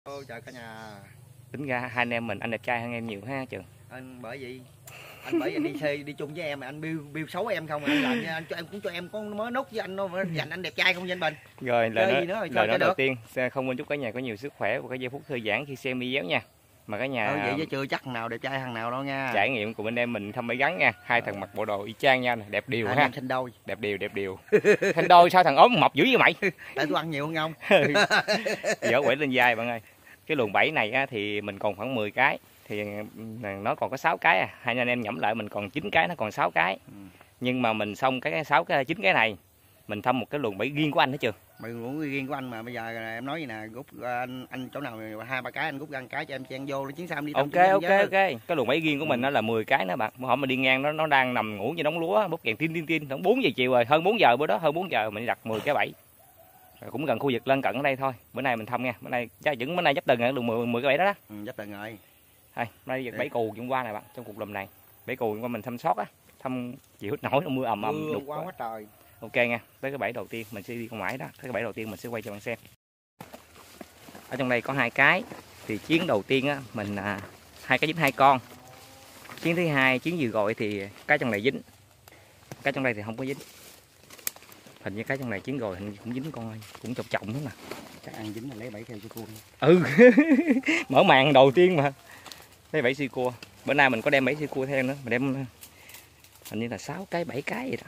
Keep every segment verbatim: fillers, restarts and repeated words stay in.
Ô, chào cả nhà. Tính ra hai anh em mình anh đẹp trai hơn em nhiều ha Trường. Anh bởi vì anh bởi vì anh đi xe đi chung với em mà anh biêu biêu xấu em không, anh làm nha, anh cho em cũng cho em có mới nốt với anh nó dành anh đẹp trai không với anh Bình. Rồi lời nói, nữa rồi, lời nói đầu được. tiên không quên chúc cả nhà có nhiều sức khỏe và có giây phút thư giãn khi xem video nha. Mà cả nhà ừ, vậy chứ chưa chắc nào đẹp trai thằng nào đâu nha. Trải nghiệm của anh em mình thăm mấy gắn nha. Hai thằng mặc bộ đồ y chang nha, đẹp điều anh ha. em sinh đôi. Đẹp điều đẹp điều. Thành đôi sao thằng ốm mập dữ vậy mày? Tại tôi ăn nhiều hơn không? Dở quẩy lên vai bạn ơi. Cái luồng bẫy này á, thì mình còn khoảng mười cái, thì nó còn có sáu cái à. Hai anh em nhẩm lại mình còn chín cái, nó còn sáu cái. Ừ. Nhưng mà mình xong cái sáu cái chín cái này, mình thăm một cái luồng bẫy riêng của anh hết chưa? Mày muốn riêng của anh mà bây giờ em nói gì nè, rút anh anh chỗ nào hai ba cái anh rút ra cái cho em chen vô để chuyến sau em đi. Ok ok ok. Cái luồng bẫy riêng của mình nó là mười cái đó bạn. Hôm mà đi ngang nó nó đang nằm ngủ như đống lúa, bút kèn tin tin tin, khoảng bốn giờ chiều rồi, hơn bốn giờ bữa đó, hơn bốn giờ mình đặt mười cái bẫy. Cũng gần khu vực lân cận ở đây thôi. Bữa nay mình thăm nha. Bữa nay chắc chừng bữa nay dấp từng được mười mười cái bẫy đó đó. Ừ, dấp từng rồi. Thôi, nay giật bẫy cù hôm qua này bạn, trong cục lùm này. Bẫy cù hôm qua mình thăm sót á, thăm chịu hết nổi mưa ầm ầm đục quá quá trời. Ok nha. Tới cái bẫy đầu tiên mình sẽ đi con mãi đó. Tới cái bẫy đầu tiên mình sẽ quay cho bạn xem. Ở trong đây có hai cái. Thì chuyến đầu tiên á mình à, hai cái dính hai con. Chuyến thứ hai, chuyến vừa gọi thì cái trong này dính. Cái trong đây thì không có dính. Hình như cái trong này chuyến rồi hình như cũng dính con ơi, cũng chọc trọng nữa nè. Chắc ăn dính là lấy bẫy theo cho cua. Ừ. Mở màn đầu tiên mà. Lấy bẫy si cua. Bữa nay mình có đem bẫy si cua theo nữa, mình đem hình như là sáu cái bảy cái vậy đó.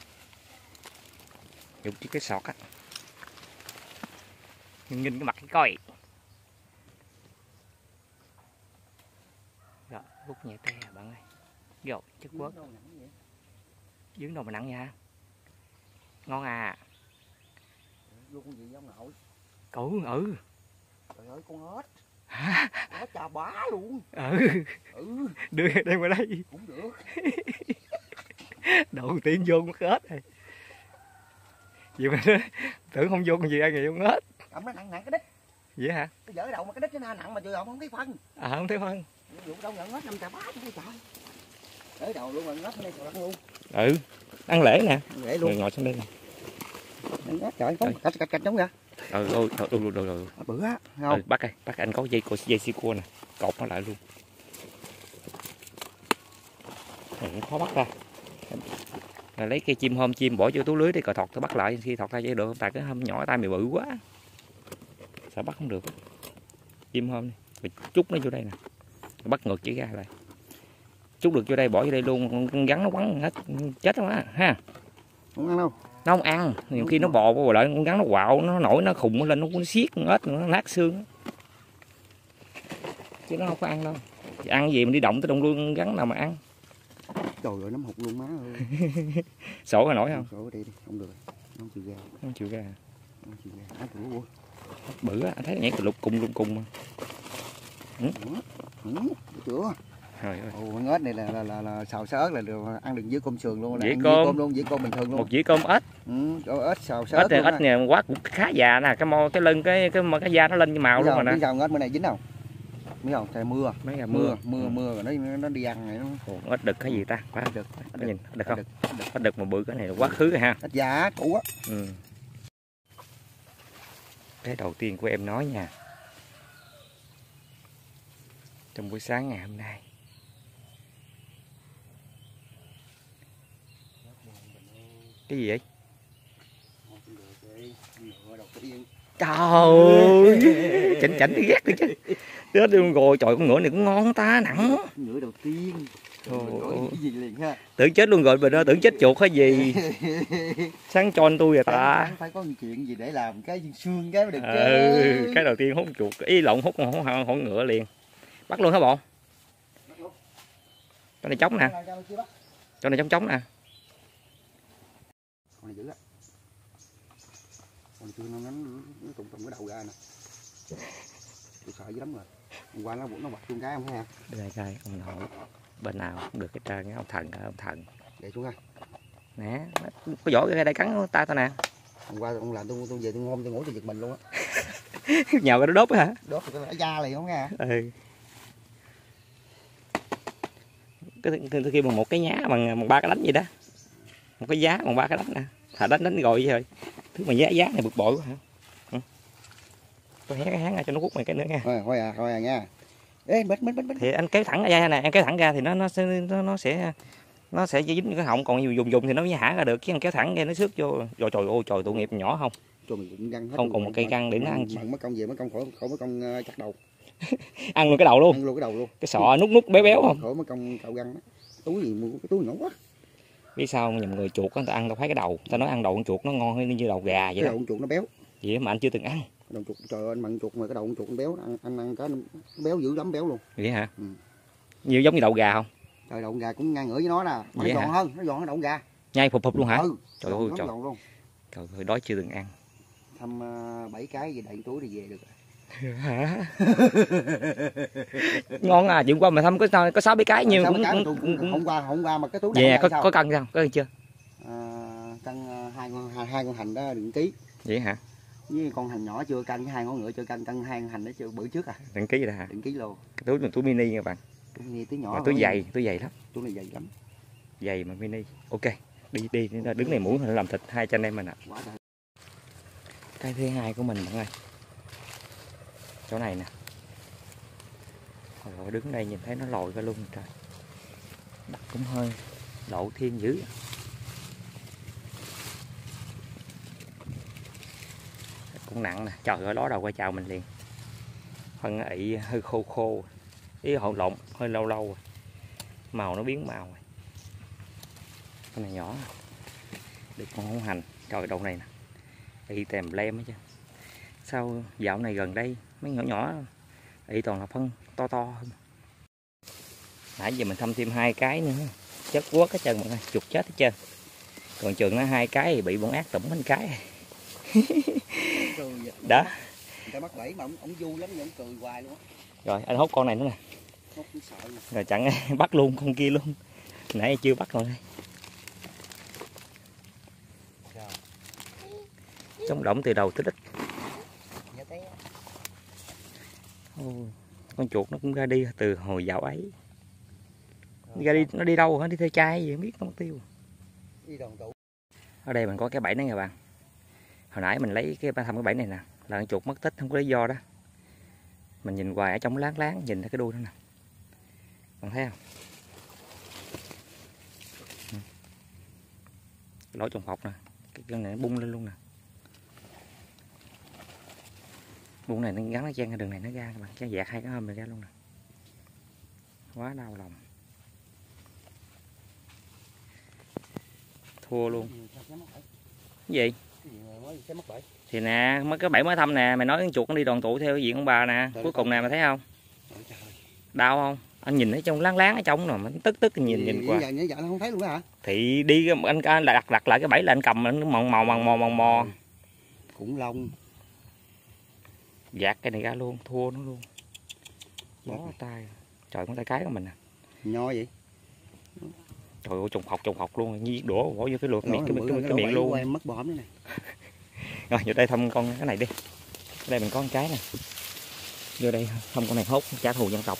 Dùng chiếc cái sọt á. Nhìn, nhìn cái mặt cái coi. Rồi, rút nhẹ tay à bạn ơi. Rồi, chất quất. Dướng đâu mà nặng nha. Ngon à. Luôn gì giống nội. Củ ừ. Trời ơi con ếch. Hả? Nó chà bá luôn. Ừ. Ừ. Đưa đem vào đây. Cũng được. Đầu tiên vô con ếch rồi. Gì mà nó tưởng không vô con gì ăn gì con ếch. Ẩm nó nặng nặng cái đít. Vậy hả? Cái dở đầu mà cái đít nó nặng mà chưa không thấy phân. À không thấy phân. Vụ đâu nhận ếch năm chà bá chứ trời. Tới đầu luôn mà ếch bên đây sọt luôn. Ừ. Ăn lễ nè. Ăn lễ luôn. Rồi ngồi xuống đây nè. Ăn ếch trời không. Cạch cạch cạch giống vậy. Ừ ừ ừ ừ ừ. Bự á, không? Ừ, bắt đây, bắt anh có dây cô dây xi cua nè, cột nó lại luôn. Cũng khó bắt ra. Là lấy cây chim hôm chim bỏ vô túi lưới để cò thọt tôi bắt lại, khi thọt ra dây được, tại cái hôm nhỏ tay mày bự quá. Sao bắt không được. Chim hôm đi, chút nó vô đây nè. Bắt ngược chỉ ra lại. Chút được vô đây bỏ vô đây luôn, con rắn nó quắn hết chết quá ha. Không ăn đâu. Nó không ăn, nhiều khi nó bò vô lại con rắn nó quạo, nó nổi nó khùng lên, nó cũng xiết con ếch nó nát xương. Chứ nó không có ăn đâu. Ăn gì mình đi động tới động luôn con rắn nào mà ăn. Trời ơi nấm hụt luôn má ơi. Sổ có nổi không? Sổ đi đi, không được. Không chịu ra. Không chịu ra. Không chịu ra. Ếch bự quá. Bự á, anh thấy nhảy từ lục cung lục cung mà. Ừ. Ừ. Chưa. Trời ơi. Ồ, con ếch này là là là, là xào sớ là được ăn được với cơm sườn luôn, là Dĩa ăn cơm. với cơm luôn, với cơm bình thường luôn. Một dĩa cơm ếch. Ừ, ếch xào sớ. Ếch này ếch này quá cũng khá già nè, cái mo cái lưng cái cái cái da nó lên như màu luôn rồi nè. Biết sao con ếch bữa nay dính không? Biết không? Trời mưa. Mấy ngày mưa, mưa, mưa mưa rồi nó nó đi ăn này nó. Ồ, ếch đực cái gì ta? Quá đực. Có nhìn đực không? Ếch đực mà bự cái này là quá khứ rồi ha. Ếch già cũ á. Ừ. Cái đầu tiên của em nói nha. Trong buổi sáng ngày hôm nay. Cái gì vậy? Trời ơi. Chảnh chảnh ghét đi chứ. Chết luôn rồi, trời con ngựa này cũng ngon ta, nặng. Ngựa đầu tiên. Ồ, cái gì liền ha. tưởng chết luôn rồi, bình đó tưởng chết chuột hay gì. Sáng cho anh tôi rồi ta. Phải có chuyện gì để làm cái xương cái mới được chứ. Ừ, cái đầu tiên hút chuột, ý lộn hút con hổ, hổ ngựa liền. Bắt luôn hả bộ? Cho này trống nè. Cho này trống trống nè. Con này dữ á. Con chưa nó ngắn nó trùng trùng cái đầu ra nè. Tôi sợ dữ lắm rồi. Hôm qua nó nó bật luôn cái không thấy hả? Đây coi ông nội. Bên nào cũng được cái trơn á, ông thần ông thần. Để xuống ha. Nè, có vỏ cái đây cắn tay tao nè. Hôm qua ông làm tôi tôi về tôi ngon tôi ngủ tôi giật mình luôn á. Nhào cái nó đốt hả? Đốt thì tôi đã da liền không nghe. Ừ. Cái thứ kia bằng một cái nhá bằng một ba cái đánh gì đó. Một cái giá bằng ba cái đánh nè. Thà đánh đánh gọi rồi. Thứ mà giá giá này bực bội quá hả? Ừ. Tôi hé cái háng ra cho nó hút mày cái nữa nha. Thôi, thôi à, thôi à nha. Ê, bít bít bít bít. Thì anh kéo thẳng ra này, anh kéo thẳng ra thì nó nó sẽ nó, nó sẽ nó sẽ dính cái họng, còn dùng dùng thì nó mới hả ra được, chứ anh kéo thẳng ra nó xước vô. Rồi trời ơi trời, tội nghiệp nhỏ không. Cho mình cũng găng hết. Không còn một cây găng để nó ăn. Mất công về mất công khỏi khỏi mất công uh, chặt đầu. Ăn luôn cái đầu luôn. Ăn luôn cái đầu luôn. Cái sọ nút nút béo béo không. Khỏi mất công cạo găng đó. Túi gì mua cái túi nhỏ quá. Biết sao nhầm người chuột người ta ăn đâu phải cái đầu, ta nói ăn đầu con chuột nó ngon hơn như đầu gà vậy cái đó. đầu con chuột nó béo. Vậy mà anh chưa từng ăn. Đầu chuột trời ơi, anh mặn chuột mà cái đầu con chuột nó béo, ăn ăn ăn cái nó béo dữ lắm, béo luôn. Vậy hả? Ừ. Nhiều giống như đầu gà không? Trời, đầu gà cũng ngang ngửa với nó nè, nó giòn hơn, nó giòn hơn đầu gà. Nhai phụp phụp luôn hả? Ừ. Trời ơi trời. Luôn. Trời ơi đói chưa từng ăn. Thăm bảy uh, cái gì đầy túi thì về được. Hả? Ngon à, chuyện qua mà thăm có có sáu bảy cái nhiều cũng, cái cũng, cũng, cũng hôm qua hôm qua mà cái túi yeah, có có cân sao? Có cân chưa? À, cân uh, hai con hai, hai con hành đó đừng ký. Vậy hả? Với con hành nhỏ chưa cân, với hai con ngựa chưa cân, cân hai con hành đó chưa bữa trước à. Đừng ký vậy đó hả? Đừng ký luôn. Cái túi túi mini nha bạn. Túi mini túi nhỏ. Mà túi dày, túi dày lắm. Túi này dày lắm. Dày mà mini. Ok. Đi đi, đứng này muỗng làm thịt hai cho anh em mình ạ. À. Cái thứ hai của mình mọi người. Chỗ này nè. Rồi đứng đây nhìn thấy nó lồi ra luôn trời. Đất cũng hơi lộ thiên dữ. Cũng nặng nè, trời ơi ló đầu qua chào mình liền. Phân ị hơi khô khô. Ý hỗn lộn, hơi lâu lâu rồi. Màu nó biến màu rồi. Con này nhỏ. Được con hồng hành, trời đầu này nè. Ị tèm lem hết chứ. Sao dạo này gần đây mấy nhỏ nhỏ ị toàn là phân to to hơn. Nãy giờ mình thăm thêm hai cái nữa, chết quất cái chân mọi người, chuột chết hết trơn. Còn chừng nó hai cái thì bị bọn ác tủm một cái. Đó. Người ta bắt bẫy mà ông, ông vui lắm, ông cười hoài luôn. Rồi anh hút con này nữa nè. Hút sợ. Rồi chẳng bắt luôn con kia luôn. Nãy chưa bắt rồi đây. Trống động từ đầu tới đích. Ôi, con chuột nó cũng ra đi từ hồi dạo ấy. Đi ra đi nó đi đâu hả? Đi theo trai gì không biết, không tiêu. Ở đây mình có cái bẫy đó nha bạn. Hồi nãy mình lấy cái thăm cái bẫy này nè, là con chuột mất tích không có lý do đó. Mình nhìn hoài ở trong láng láng nhìn thấy cái đuôi đó nè. Bạn thấy không? Lỗ trồng phọc nè, cái chân này nó bung lên luôn nè. Bung này nó gắn nó chen cái đường này nó ra các bạn, cái dạt hai cái hôm này ra luôn nè. Quá đau lòng. Thua luôn. Cái gì? Thì nè, mấy cái bẫy mới thăm nè, mày nói con chuột nó đi đoàn tụ theo diện ông bà nè, cuối cùng nè mày thấy không? Đau không? Anh nhìn thấy trong láng láng ở trong rồi, mình tức tức nhìn nhìn qua. Dạ, không thấy luôn đó hả? Thì đi anh, anh đặt đặt lại cái bẫy là anh cầm nó mò mò mò mò mò mò. Khủng long. Dạt cái này ra luôn, thua nó luôn. Bó tay. Trời con tay cái của mình nè. Nho vậy? Trời ơi trùng học trùng học luôn, nhi đổ bỏ vô cái lượt miệng cái, cái, cái, cái miệng luôn. Mất bỏm nữa nè. Rồi vô đây thăm con cái này đi. Ở đây mình có con cái nè. Vô đây thăm con này hốt trả thù dân tộc.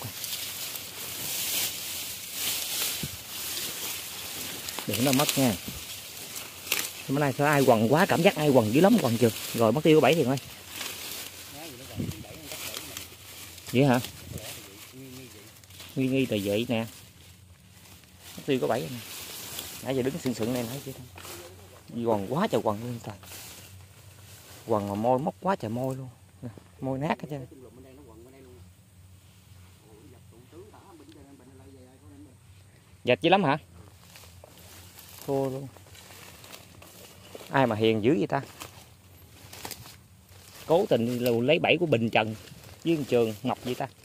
Đừng nó mất nha. Bữa nay sao ai quần quá, cảm giác ai quần dữ lắm quần chưa. Rồi mất tiêu có bảy thì thôi. Vậy hả? Nghi nghi tờ vậy nè. Mất tiêu có bảy nè. Nãy giờ đứng sừng sừng này nói chứ không. Quần quá trời quần luôn trời. Quần mà môi móc quá trời môi luôn. Môi nát hết trơn. Dệt dữ lắm hả? Thua luôn. Ai mà hiền dữ vậy ta? Cố tình lấy bẫy của Bình Trần với Trường Ngọc vậy ta?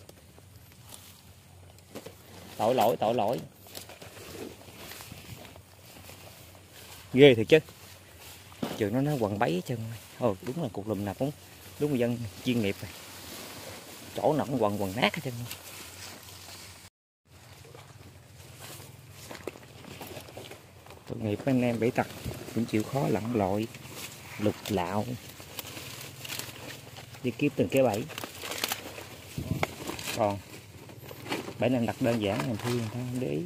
Tội lỗi, tội lỗi. Ghê thiệt chứ. Trường nó nó quần bẫy hết trơn. Ồ, đúng là cuộc lùm nào cũng đúng là dân chuyên nghiệp rồi. Chỗ nào cũng quần quần nát hết trơn. Tội nghiệp anh em bẫy tặc cũng chịu khó lặn lội lục lạo đi kiếm từng cái bẫy. Còn bẫy này đặt đơn giản làm thi người ta không để ý.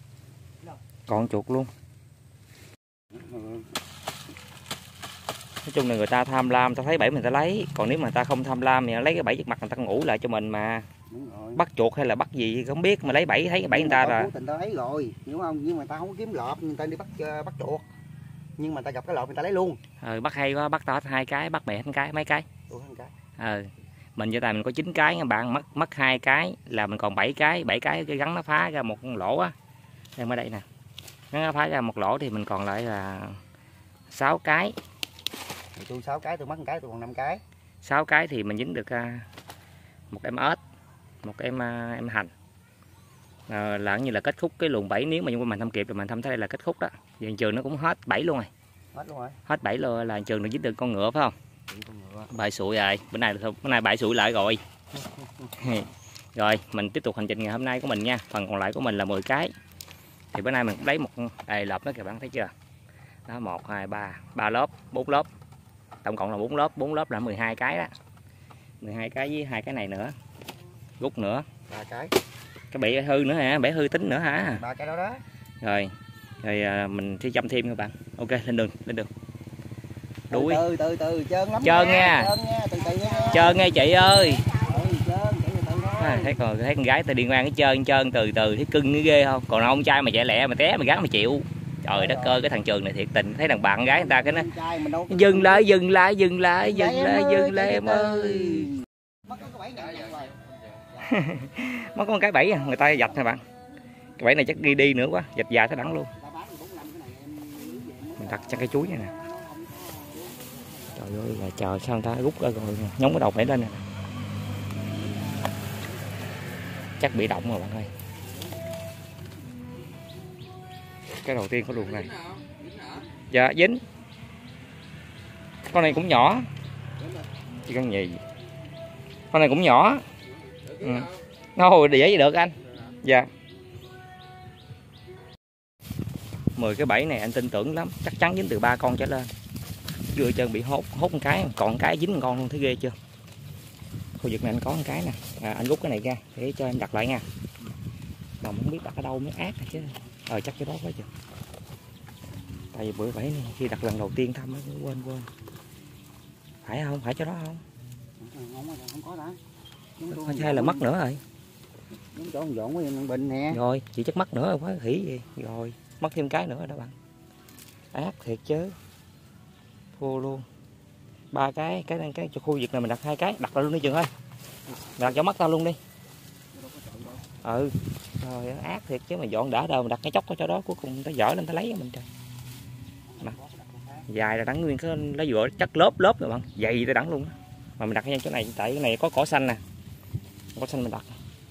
Còn chuột luôn. Nói chung là người ta tham lam, ta thấy bẫy mình ta lấy, còn nếu mà ta không tham lam thì lấy cái bẫy trước mặt người ta ngủ lại cho mình mà. Bắt chuột hay là bắt gì không biết mà lấy bẫy, thấy cái bẫy người ta là cố tình ta lấy rồi, hiểu không? Nhưng mà ta không có kiếm lợp, người ta đi bắt bắt chuột. Nhưng mà ta gặp cái lợp người ta lấy luôn. Ừ, bắt hay quá, bắt to hai cái, bắt mẹ hai cái, mấy cái. Ủa, hai cái. Ừ. Mình cho tài mình có chín cái các bạn, mất mất hai cái là mình còn bảy cái, bảy cái cái gắn nó phá ra một lỗ á. Đây ở đây nè. Nó phá ra một lỗ thì mình còn lại là sáu cái. Thì tôi sáu cái, tôi mất một cái, tôi còn năm cái. sáu cái thì mình dính được một em ếch, một em em hành. À, là như là kết thúc cái luồng bẫy, nếu mà nhưng mà mình không kịp rồi mình thăm thấy đây là kết thúc đó. Giờ trường nó cũng hết bẫy luôn rồi. Hết luôn rồi. Hết bẫy luôn là trường được dính được con ngựa phải không? Bài sụi rồi, bữa nay bữa nay bãi sụi lại rồi. Rồi, mình tiếp tục hành trình ngày hôm nay của mình nha. Phần còn lại của mình là mười cái. Thì bữa nay mình lấy một đây lợp đó các bạn thấy chưa? Đó, một hai ba, ba lớp, bốn lớp. Tổng cộng là bốn lớp, bốn lớp là mười hai cái đó. mười hai cái với hai cái này nữa. Rút nữa. ba cái. Cái bể hư nữa hả? Bể hư tính nữa hả? ba cái đó đó. Rồi. Rồi à, mình sẽ chăm thêm các bạn. Ok, lên đường, lên đường. Đuổi. Từ từ từ trơn lắm. Trơn nha. Trơn nha, từ từ nha. Trơn nghe chị ơi. Ừ, trơn, từ từ thôi. À, thấy còn thấy con gái ta đi ngoan cái trơn trơn từ từ thấy cưng cái ghê không? Còn ông trai mà chạy lẹ mà té mà gắn mà chịu. Trời đất ơi, cái thằng Trường này thiệt tình, thấy thằng bạn gái người ta cái nó dừng lại, dừng lại, dừng lại, dừng lại, dừng lại em ơi. Mất con cái bẫy người ta dạch nè bạn. Cái bẫy này chắc đi đi nữa quá, dạch dài tới đẳng luôn. Mình đặt cho cái chuối này nè. Trời ơi là chờ sao người ta rút ra rồi nhúng cái đầu bẫy lên nè. Chắc bị động rồi bạn ơi. Cái đầu tiên có luồng này. Dạ dính. Con này cũng nhỏ. Chỉ con nhì. Con này cũng nhỏ. Ừ. Nó hồi đĩa gì được anh. Dạ. mười cái bẫy này anh tin tưởng lắm, chắc chắn dính từ ba con trở lên. Chưa chân bị hốt, hốt một cái, còn một cái dính một con luôn, thấy ghê chưa? Khu vực này anh có một cái nè. À, anh rút cái này ra để cho em đặt lại nha. Mà không biết đặt ở đâu mới ác chứ. Ờ chắc cái đó quá chưa. Tại vì bữa bẫy này khi đặt lần đầu tiên thăm mới quên quên. Phải không? Phải cho đó không? Không có đã. Không hay là mất nữa rồi. Đúng chỗ dọn với em bình nè. Rồi, chị chắc mất nữa rồi, quá khỉ gì. Rồi, mất thêm cái nữa đó bạn. Ác thiệt chứ. Thua luôn. Ba cái, cái cái cho khu vực này mình đặt hai cái, đặt lại luôn đi Trường ơi. Đặt cho mắt tao luôn đi. Ừ. Rồi ác thiệt chứ mà dọn đã đâu mà đặt cái chốc ở chỗ đó cuối cùng người ta dở lên ta lấy mình trời. Mà. Dài là đắng nguyên cái lá dừa chắc lớp lớp rồi bạn, dày tới đắng luôn. Mà mình đặt cái chỗ này tại cái này có cỏ xanh nè. Cỏ xanh mình đặt.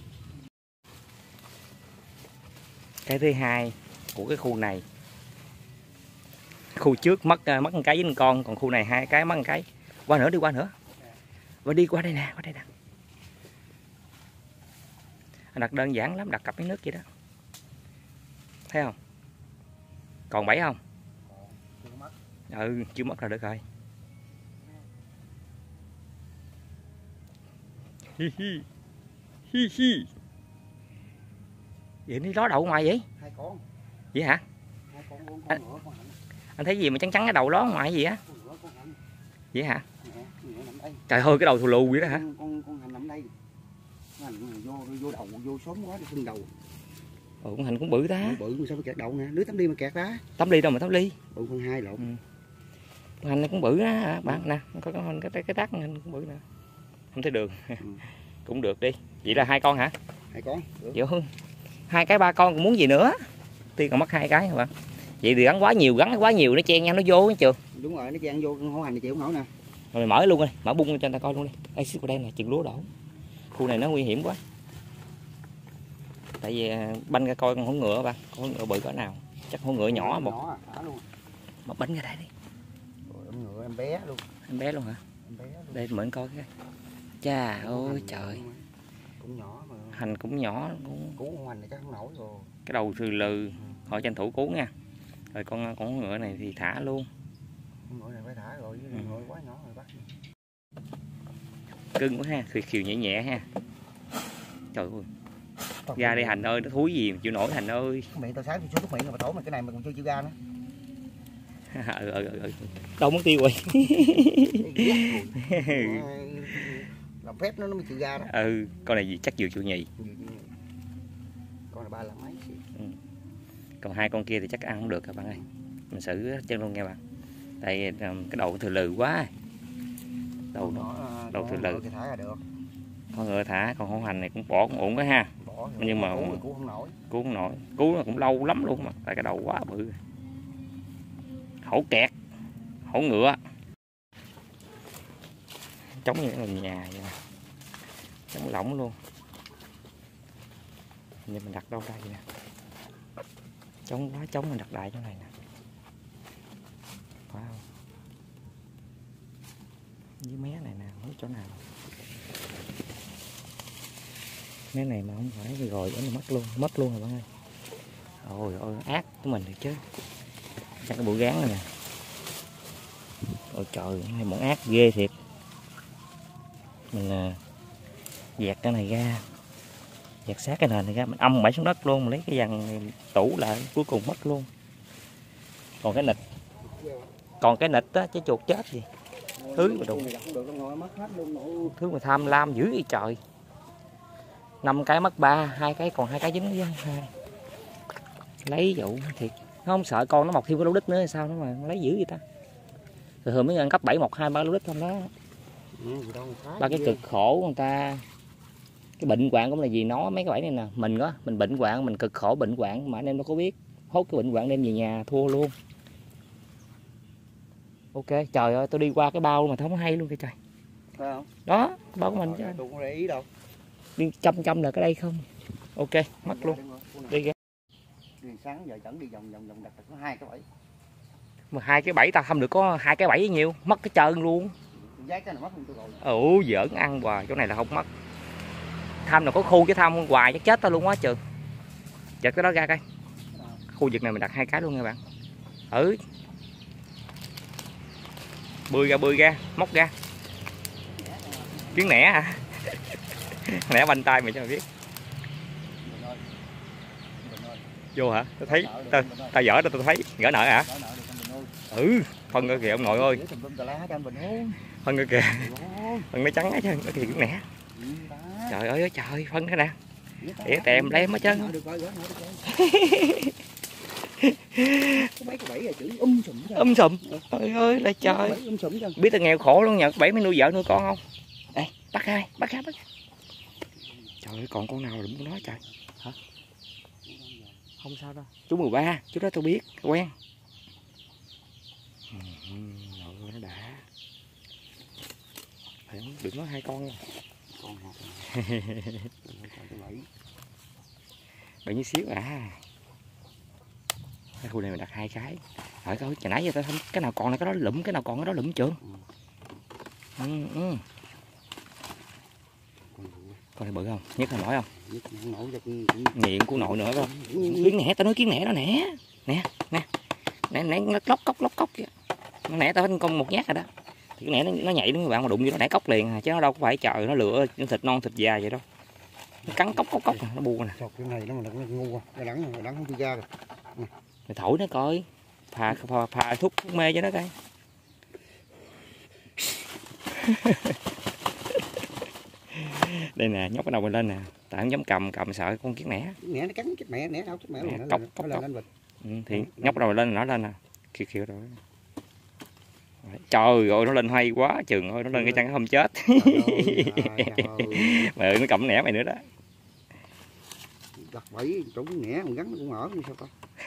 Cái thứ hai của cái khu này. Khu trước mất mất một cái với một con, còn khu này hai cái mất một cái. Qua nữa đi, qua nữa. Và đi qua đây nè, qua đây nè. Đặt đơn giản lắm, đặt cặp mấy nước vậy đó. Thấy không? Còn bảy không? Ừ, chưa mất là được rồi. Hi hi. Hi hi. Vậy nó ló đầu ngoài vậy? Hai con. Vậy hả? Hai con, con, anh, ngựa, con anh thấy gì mà trắng trắng cái đầu ló ngoài gì á? Ngựa, vậy hả? Ngựa, ngựa nằm đây. Trời ơi cái đầu thù lù vậy đó hả? Con con, con hành nằm đây. Con hành vô vô đầu vô sớm quá đi phân đầu. Ừ, con hành cũng bự ta. Bự sao mà kẹt đầu nè, đứa tắm ly mà kẹt đó. Tắm ly đâu mà tắm ly? Bự con hai lộn. Ừ. Con hành này cũng bự á bạn nè, có cái cái cái, cái tác hành cũng bự nè. Không thấy đường. Ừ. Cũng được đi. Vậy là hai con hả? Hai con. Dữ hơn. Hai cái ba con còn muốn gì nữa? Tiên còn mất hai cái các bạn. Vậy thì gắn quá nhiều, gắn quá nhiều nó chen nhau nó vô cái Trường. Đúng rồi, nó chen vô con hổ hành thì chịu không nổi nè. Rồi mở luôn đi, mở bung cho người ta coi luôn đi. Đây xích vào đây nè, chừng lúa đổ. Khu này nó nguy hiểm quá. Tại vì banh ra coi con hổ ngựa ba, con hổ ngựa bự cỡ nào. Chắc hổ ngựa nhỏ một. Nhỏ à, luôn. Một bánh ra đây đi. Em ngựa em bé luôn. Em bé luôn hả? Em bé luôn. Đây mượn coi cái. Chà ơi trời. Cũng nhỏ mà. Hành cũng nhỏ cũng. Cứu con hành này chắc không nổi rồi. Cái đầu thư lừ, ừ. Họ tranh thủ cứu nha. Rồi con con ngựa này thì thả luôn. Con ngựa này phải thả rồi, với ừ. Ngựa quá nhỏ rồi bắt. Cưng quá ha, khiều khiều nhẹ nhẹ ha. Trời ơi. Ra đây Hành ơi, nó thúi gì mà chịu nổi Hành ơi. Miệng tao sáng tôi xuống thuốc miệng rồi mà tổ mà cái này mà còn chưa chịu ra nữa. ừ, ừ, ừ. Đâu mất tiêu rồi. Làm phép nó nó mới chịu ra đó. Ừ, con này gì chắc vừa chịu nhì. Con này ba là mấy. Ừ. Còn hai con kia thì chắc ăn không được các bạn ơi. Mình xử chân luôn nha bạn. Tại cái đầu thừa lừ quá. Đầu nó đầu thừa lừ. Con ngựa thả, còn hổ hành này cũng bỏ cũng ổn đó ha. Bỏ, nhưng mà cứu không nổi. Cứu không nổi. Cứu nó cũng lâu lắm luôn mà. Tại cái đầu quá bự. Hổ kẹt, hổ ngựa. Trống như là nhà vậy nè. Trống lỏng luôn. Nhưng mình đặt đâu đây nè. Trống quá trống mình đặt đại chỗ này nè. Wow. Với mé này nè, không biết chỗ nào. Mé này mà không phải thì rồi nó mất luôn, mất luôn rồi bạn ơi. Ôi ôi ác của mình thì chứ. Chắc cái bụi gán này nè. Ôi trời, này bọn ác ghê thiệt. Mình uh, dẹt cái này ra, dẹt sát cái nền này ra, mình âm bẫy xuống đất luôn, mình lấy cái dằn này tủ lại, cuối cùng mất luôn. Còn cái nịch, còn cái nịch á, chứ chuột chết gì. Thứ mà đụng, thứ mà tham lam dữ vậy trời. Năm cái mất ba, hai cái còn hai cái dính với hai. Lấy dụ thiệt, nó không sợ con nó mọc thêm cái lỗ đít nữa hay sao nó mà lấy dữ vậy ta. Thường thường mấy người cấp bảy một hai ba lỗ đít không đó. Ba cái cực khổ của người ta. Cái bệnh hoạn cũng là gì nó mấy cái bẫy này nè, mình đó, mình bệnh hoạn, mình cực khổ bệnh hoạn mà anh em đâu có biết. Hốt cái bệnh hoạn đem về nhà thua luôn. Ok, trời ơi, tôi đi qua cái bao mà không hay luôn kìa trời. Phải không? Đó, bao của mình chứ. Tôi không để ý đâu. Đi chăm chăm là cái đây không. Ok, mất luôn. Đi kìa. Đi sáng giờ dẫn đi vòng vòng vòng đặt có hai cái bẫy. Mà hai cái bẫy tao không được có hai cái bẫy với nhiều, mất cái trơn luôn. Giá cái nào mất không tôi rồi. Ủa giỡn ăn hoài, chỗ này là không mất. Tham nào có khu chứ tham hoài chắc chết tao luôn quá trường. Giật cái đó ra coi. Khu vực này mình đặt hai cái luôn nha bạn. Ừ. Bươi ra bươi ra, móc ra. Kiến nẻ hả? Nẻ banh tay mày cho mày biết. Vô hả? Tao thấy tao ta dở đó tao thấy gỡ nợ hả? Ừ, phân cơ kìa ông nội ơi. Phân cơ kìa. Phân nó trắng hết trơn, nó kìa kiến nẻ. Trời ơi trời, phân cái nè. Để tèm lem hết trơn. Um sùm. Trời ơi là trời. Biết tao nghèo khổ luôn nhờ, bảy mới nuôi vợ nuôi con không? Đây, bắt hai, bắt hai, bắt. Trời ơi, còn con nào đụng con đó trời. Hả? Không sao đâu. Chú mười ba, chú đó tôi biết, quen. Ừ, nó đã. Đừng nói hai con nha. Con một. Bảy như xíu à. Cái khu này mình đặt hai cái. Rồi coi chả nãy giờ tao thấy cái nào còn này cái đó lụm, cái nào còn cái đó lụm trường. Ừ, ừ. Con này bự không? Nhất là nổi không? Nghiện của nội nữa không? Kiến nẻ, tao nói kiến nẻ đó nè. Nè, nè. Nè, nè, nó lóc cốc lóc cốc kìa. Nó nẻ tao con một nhát rồi đó. Thì cái nẻ nó, nó nhảy đến các bạn mà đụng vô nó nẻ cốc liền à, chứ nó đâu có phải chờ nó lựa nó thịt non thịt già vậy đâu. Nó cắn cốc cốc cốc à, nó buông nè. Cái này nó mà nó ngu à, nó đắng nó đắng không đi ra rồi. Mày thổi nó coi. Phà phà, phà thuốc, thuốc mê cho nó coi. Đây nè, nhóc cái đầu mình lên nè. Tại không dám cầm, cầm sợ con kiến nẻ. Nẻ nó cắn chết mẹ, nẻ đâu chết mẹ luôn. Cốc cốc cốc. Ừ, thì nhóc cái đầu mình lên nó lên nè. Khiêu khiêu rồi. Trời ơi nó lên hay quá trường ơi, nó lên cái chân không chết. Mày ơi nó cầm nẻ mày nữa đó. Đặt bẫy chỗ nẻ còn gắn cũng ở như sao con.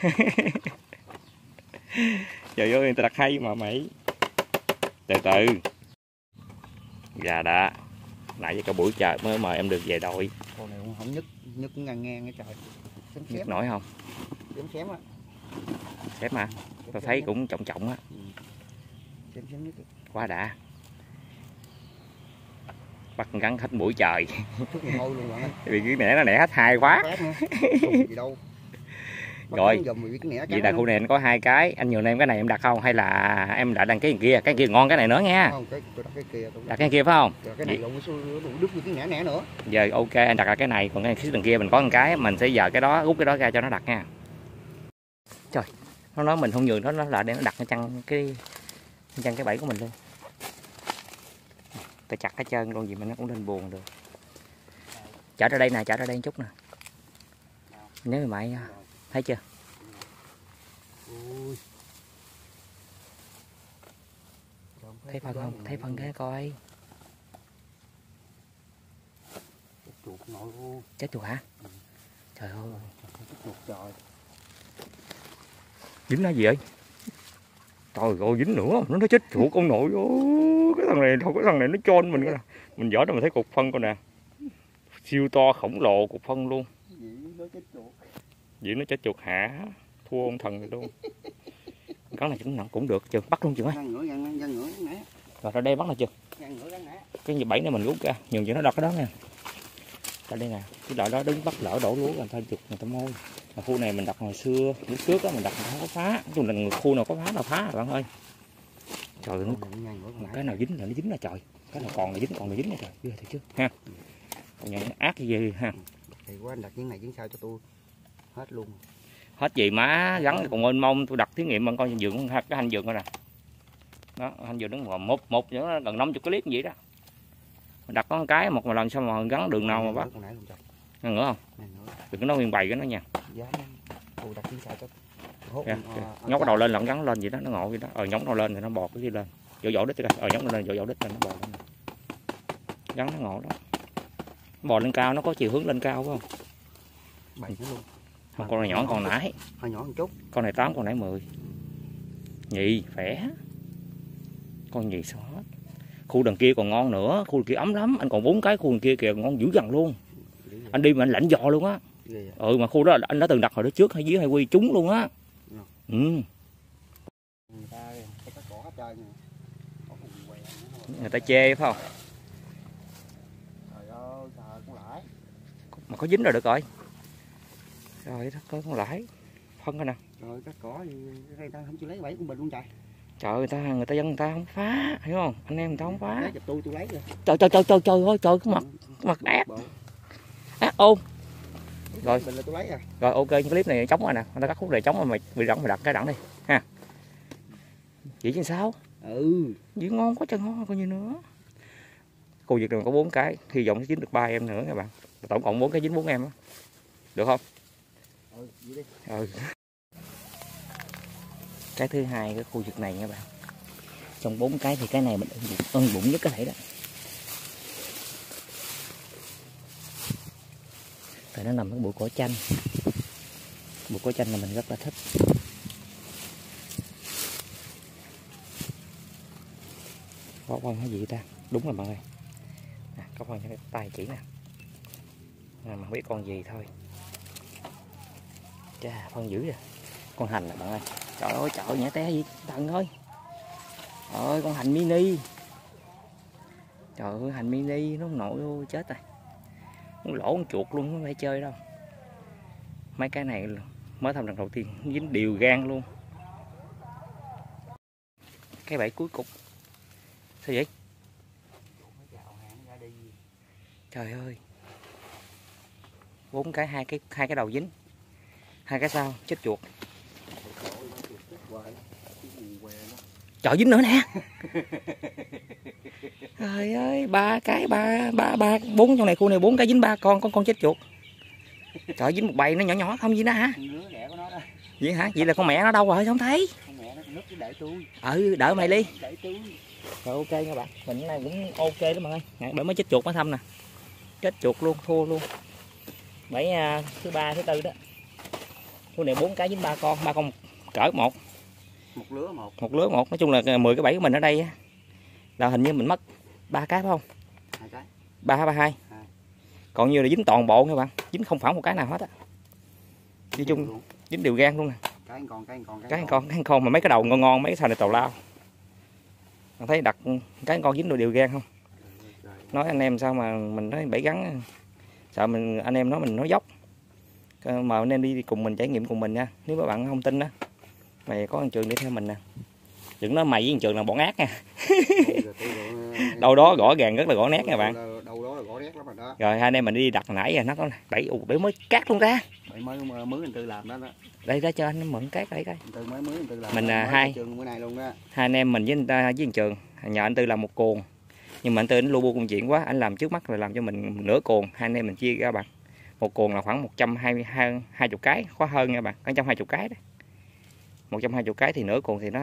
Trời ơi người ta đặt hay mà mày. Từ từ. Gà đã. Nãy giờ cả buổi trời mới mời em được về đội. Con này không nhức, nhức cũng ngang ngang cái trời. Xém xém. Nhức nổi không? Xém xém á. Xém mà. Tôi thấy cũng trọng trọng á. Xém xém nhức. Quá đã. Bắt con gắn hết buổi trời. Thôi luôn bạn ơi. Vì cái nẻ nó nẻ hết hai quá. Gì đâu. Rồi. Vậy là khu này nó có hai cái, anh nhường em cái này em đặt không hay là em đã đăng cái kia, cái kia ngon cái này nữa nha. Không, cái tôi đặt cái kia. Đặt cái kia phải không? Cái này đụng đứt với cái nẻ nẻ nữa. Giờ ok anh đặt là cái này, còn cái đằng kia mình có một cái, mình sẽ giờ cái đó rút cái đó ra cho nó đặt nha. Trời, Nó nói mình không nhường nó, nó lại để nó đặt ở chân cái chân cái bẫy của mình luôn. Ta chặt hết trơn luôn gì mà nó cũng lên buồn được. Chở ra đây nè, chở ra đây một chút nè. Nếu mà mày thấy chưa? Thấy phân không? Thấy phân cái coi. Chết chuột hả? Ừ. Trời ơi. Trời. Dính nó gì vậy? Trời ơi, dính nữa, nó nó chết chuột ông nội. Ô, cái thằng này thôi, cái thằng này nó chôn mình coi nè. Mình dở ra mình thấy cục phân coi nè. Siêu to khổng lồ cục phân luôn. Vậy nó chết chuột hả? Thua ông thần này luôn. Cắn này cũng cũng được, chưa bắt luôn chưa ấy. Rồi ra đây bắt là chưa? Cái gì bẫy này mình rút ra, nhường cho nó đọt cái đó nha. Tại đây nè, cái loại đó đứng bắt lỡ đổ lúa người ta chụp người ta môi. Mà khu này mình đặt hồi xưa, lúc trước á mình đặt không có phá, nói chung là khu nào có phá là phá rồi bạn ơi. Trời ơi, cái nào dính là nó dính là trời, cái nào còn là dính còn là dính là trời, ghê thiệt chứ ha. Còn nhận ác cái gì ha. Thì quá anh đặt những này dính sao cho tôi hết luôn. Hết gì má gắn còn mênh mông, tôi đặt thí nghiệm bằng con dường cái hành dường coi nè. Đó, hành dường đứng một một nữa gần năm mươi cái clip vậy đó. Mình đặt có một cái một lần xong mà gắn đường nào mà bắt. Ngăn nữa không? Đừng có nói nguyên bày cái nó nha. Yeah, nhóc cái đầu lên lẫn gắn lên vậy đó, nó ngộ vậy đó. Ờ nhóc đầu lên thì nó bò cái gì lên. Dỗ dỗ đít coi. Ờ nhóc nó lên dỗ dỗ đít lên nó bò lên. Gắn nó ngộ đó. Bò lên cao nó có chiều hướng lên cao phải không? Bày nó luôn. Không, con này nhỏ còn nãy. Hơi nhỏ một chút. Con này tám con nãy mười. Nhì khỏe. Con nhì sao hết. Khu đằng kia còn ngon nữa, khu đằng kia ấm lắm, anh còn bốn cái khu đằng kia kìa ngon dữ dằn luôn. Anh đi mà anh lãnh giò luôn á. Ừ mà khu đó anh đã từng đặt hồi đó trước hay dưới hay quy trúng luôn á. Ừ. Người ta chê phải không? Mà có dính rồi được rồi. Rồi có con lãi. Phân coi nè. Rồi cái cỏ gì người ta không chịu lấy bẫy của mình luôn trời. Trời người ta người ta dân người ta không phá, hiểu không? Anh em người ta không phá. Lấy tôi tôi lấy rồi. Trời trời trời trời trời ơi trời cái mặt cái mặt ác. Ác ôn. Rồi. Mình là tôi lấy à. Rồi ok cái clip này trống rồi nè, người ta cắt khúc này trống rồi mày bị rỗng mày đặt cái đẳng đi ha. Vậy chứ sao? Ừ. Vậy ngon quá trời ngon coi như nữa. Khu vực này có bốn cái, hy vọng sẽ dính được ba em nữa các bạn. Tổng cộng bốn cái dính bốn em đó. Được không? Ừ, vậy đi. Ừ. Cái thứ hai cái khu vực này nha bạn. Trong bốn cái thì cái này mình ưng bụng nhất có thể đó. Tại nó nằm ở bụi cỏ chanh. Bụi cỏ chanh là mình rất là thích. Có con cái gì ta? Đúng rồi bạn ơi. À, có con cái tay chỉ nè. À, mà không biết con gì thôi. Chà, phân dữ rồi. Con hành nè bạn ơi. Trời ơi, trời ơi, nhảy té gì thằng ơi. Trời ơi, con hành mini. Trời ơi, hành mini nó nổi ơi, chết rồi. Con lỗ con chuột luôn, không phải chơi đâu. Mấy cái này mới thăm lần đầu tiên, dính đều gan luôn. Cái bẫy cuối cùng. Sao vậy? Trời ơi. Bốn cái hai cái hai cái đầu dính. Hai cái sau chết chuột. Trời dính nữa nè. Trời ơi, ba cái ba ba ba bốn trong này khu này bốn cái dính ba con con con chết chuột. Trời dính một bầy nó nhỏ nhỏ không gì đó hả? Vậy hả? Vậy là con mẹ nó đâu rồi không thấy? Ừ, đợi mày đi. Rồi ok nha bạn. Mình cái này cũng ok đó bạn ơi. Bởi mới chết chuột mới thăm nè. Chết chuột luôn, thua luôn. Bẫy uh, thứ ba thứ tư đó. Khu này bốn cái dính ba con, ba con cỡ một. Một lứa một. Một lứa một, nói chung là mười cái bẫy của mình ở đây là hình như mình mất ba cái phải không? Hai cái. Ba ba hai. Còn nhiều là dính toàn bộ nha bạn, dính không phải một cái nào hết á. Nói chung dính đều gan luôn nè. Cái còn cái còn cái, cái con cái con mà mấy cái đầu ngon ngon mấy cái sao này tàu lao. Bạn thấy đặt cái con dính đồ đều gan không? Nói anh em sao mà mình nói bẫy gắn, sợ mình anh em nói mình nói dốc. Mà anh em đi cùng mình trải nghiệm cùng mình nha. Nếu các bạn không tin đó, mày có thằng Trường đi theo mình nè. Đừng nói mày với thằng Trường là bọn ác nha. Đâu đó gõ gàng rất là gõ nét nha bạn. Đâu đó là gõ bỏ rét lắm rồi đó. Rồi hai anh em mình đi đặt nãy rồi nó có bảy ù để mới cát luôn ra. Bảy mới mới anh Tư làm đó đó. Đây ra cho anh mượn cát đây coi. Anh Tư mới mới anh Tư làm. Mình à, hai trường bữa nay luôn đó. Hai anh em mình với anh ta với anh Trường nhờ anh Tư làm một cuồng. Nhưng mà anh Tư anh lu bu công chuyện quá, anh làm trước mắt rồi làm cho mình nửa cuồng, hai anh em mình chia ra bạn. Một cuồng là khoảng một trăm hai mươi hai cái, khó hơn nha bạn, một trăm hai mươi cái đấy. một trăm hai mươi cái thì nửa cuồng thì nó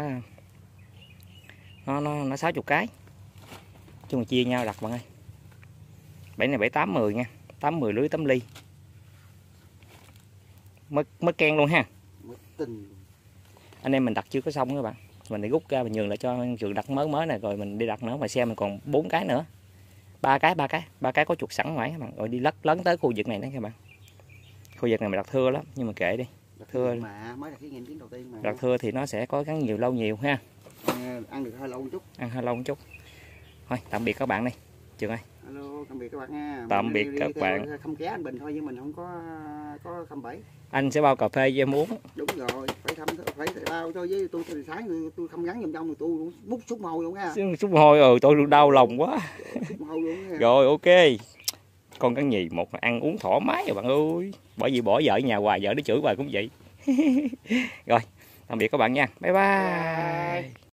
nó nó nó sáu mươi cái. Chúng mình chia nhau đặt bạn ơi. Bẫy này bẫy tám mười nha, tám mười lưới tám ly. Mới mới ken luôn ha. Mới tinh. Anh em mình đặt chưa có xong các bạn. Mình đi rút ra mình nhường lại cho Trường đặt mới mới này rồi mình đi đặt nữa mà xem mình còn bốn cái nữa. ba cái, ba cái, ba cái có chuột sẵn ngoài các bạn. Rồi đi lất lấn tới khu vực này đó các bạn. Khu vực này mình đặt thưa lắm nhưng mà kệ đi. Đặt thưa mà mới đặt cái nghìn tiếng đầu tiên mà. Đặt thưa thì nó sẽ có gắn nhiều lâu nhiều ha. À, ăn được hơi lâu một chút. Ăn hơi lâu một chút. Thôi tạm biệt các bạn đi. Trường ơi. Alo, tạm biệt các bạn nha. Tạm biệt đi, các đi bạn. Không ké anh Bình thôi nhưng mình không có có không bẫy. Anh sẽ bao cà phê cho em uống. Đúng rồi, phải thăm phải bao cho với tôi từ sáng tôi không gắn vòng trong thì tôi múc xúc môi luôn nha. Xúc hôi rồi tôi đau lòng quá. Xúc môi luôn nha. Rồi ok. Con cá nhì một ăn uống thoải mái rồi bạn ơi. Bởi vì bỏ vợ ở nhà hoài vợ nó chửi hoài cũng vậy. Rồi, tạm biệt các bạn nha. Bye bye. Bye.